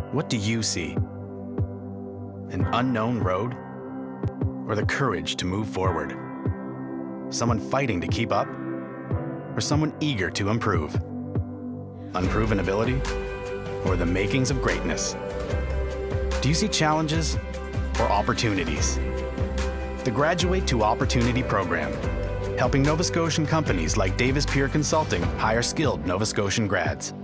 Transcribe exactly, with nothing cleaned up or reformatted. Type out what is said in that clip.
What do you see? An unknown road? Or the courage to move forward? Someone fighting to keep up? Or someone eager to improve? Unproven ability? Or the makings of greatness? Do you see challenges or opportunities? The Graduate to Opportunity program, helping Nova Scotian companies like Davis Pier Consulting hire skilled Nova Scotian grads.